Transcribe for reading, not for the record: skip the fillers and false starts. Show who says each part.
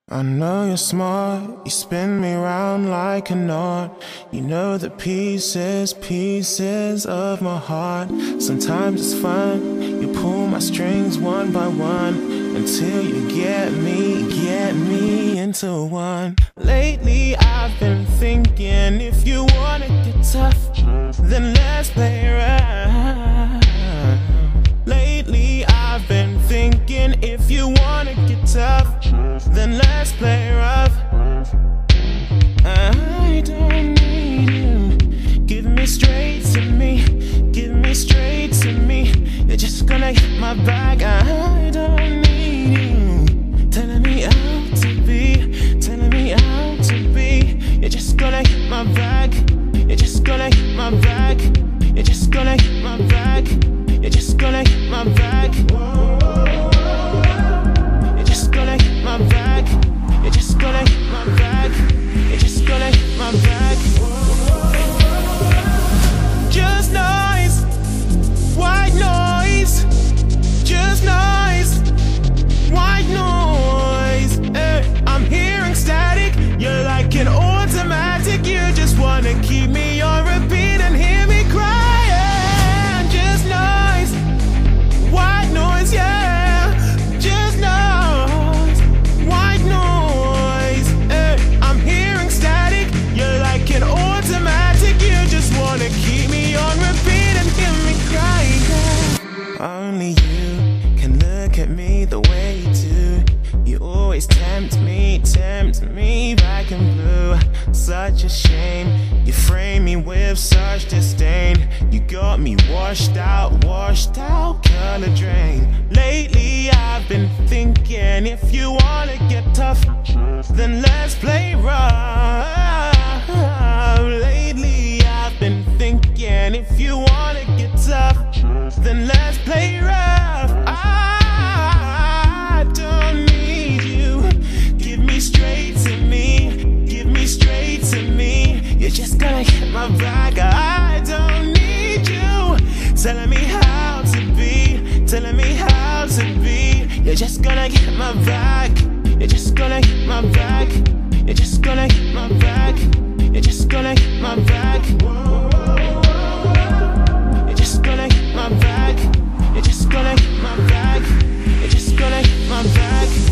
Speaker 1: I know you're smart, you spin me round like a knot. You know the pieces of my heart. Sometimes it's fun, you pull my strings one by one, until you get me into one. Lately I've been thinking, if you wanna get tough, then let's play around. Lately I've been thinking, if you wanna get tough, then let's play rough. I don't need you. Give me straight to me. Give me straight to me. You're just gonna hit my back. I don't need you. Telling me how to be. Telling me how to be. You're just gonna hit my back. You're just gonna hit my back. You're just gonna hit my back. You're just gonna hit my back. You're just gonna hit my back. You're just gonna hit my back. You're just gonna hit my back. Just noise, white noise. Just noise, white noise. I'm hearing static. You're like an automatic. You just wanna keep me on repeat and hear me crying. Just noise, white noise, yeah. Just noise, white noise. I'm hearing static. You're like an automatic. You just wanna keep me on repeat and hear me crying. Only you can look at me the way you do. You always tempt me back in blue. Such a shame, you frame me with such disdain. You got me washed out, color drain. Lately I've been thinking, if you wanna get tough, then let's play rough. Lately I've been thinking, if you wanna get tough, then let's play rough. I don't need you. Give me straight to me. Give me straight to me. You're just gonna hit my back. I don't need you. Telling me how to be. Telling me how to be. You're just gonna hit my back. You're just gonna hit my back. You're just gonna hit my back. You're just gonna hit my back. You're just gonna hit my back. You're just gonna hit my back. You're just gonna hit my back.